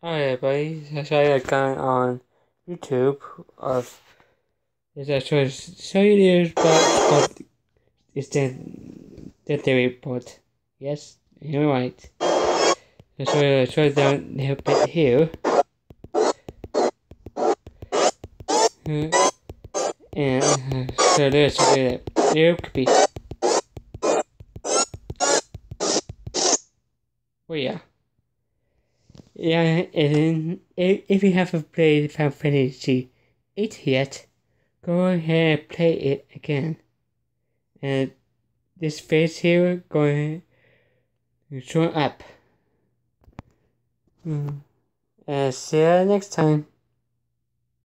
Hi everybody, I saw a guy on YouTube of is I show you this but called is the report. Yes, you're right. I show down a bit here. And so there's where there could be. Oh yeah. Yeah, and if you haven't played Final Fantasy 8 yet, go ahead and play it again. And this face here going to show up. And see you next time.